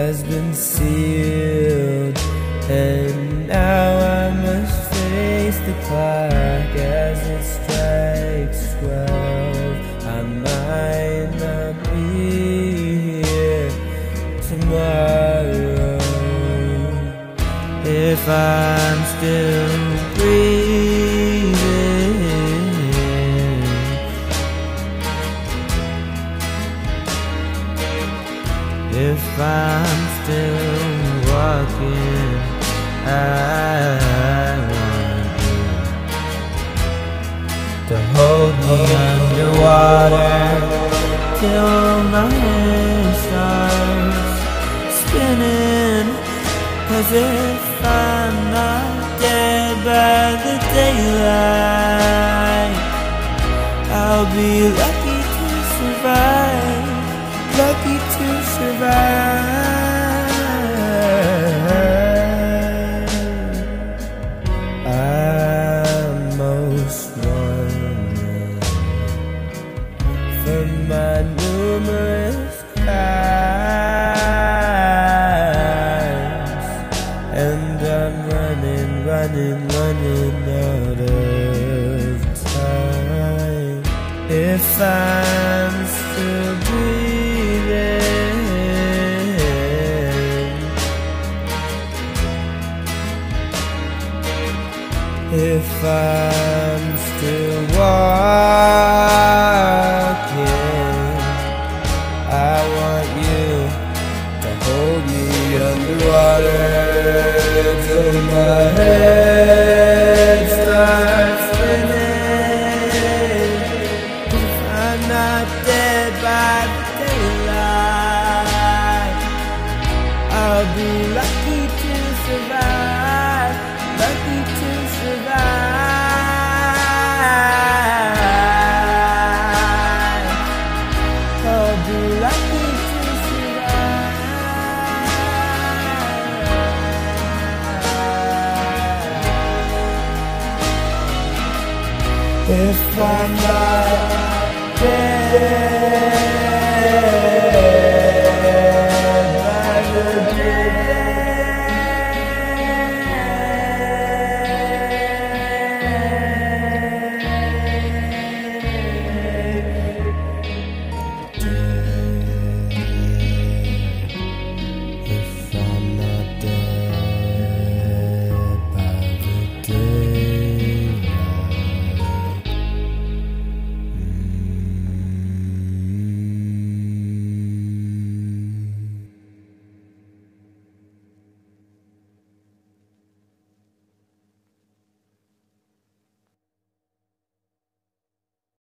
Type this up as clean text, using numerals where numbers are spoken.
has been sealed, and now I must face the clock as it strikes 12. I might not be here tomorrow if I'm still breathing, if I'm still walking. I want you to hold me underwater till my head starts spinning. 'Cause if I'm not dead by the daylight, I'll be lucky to survive, lucky to survive. I'm most wanted for my numerous crimes, and I'm running out of time. If I'm still breathing, if I'm still walking, I want you to hold me underwater till my head starts spinning. If I'm not dead by the daylight, I'll be lucky to survive, lucky to survive. I'll be lucky to survive. If I'm not dead.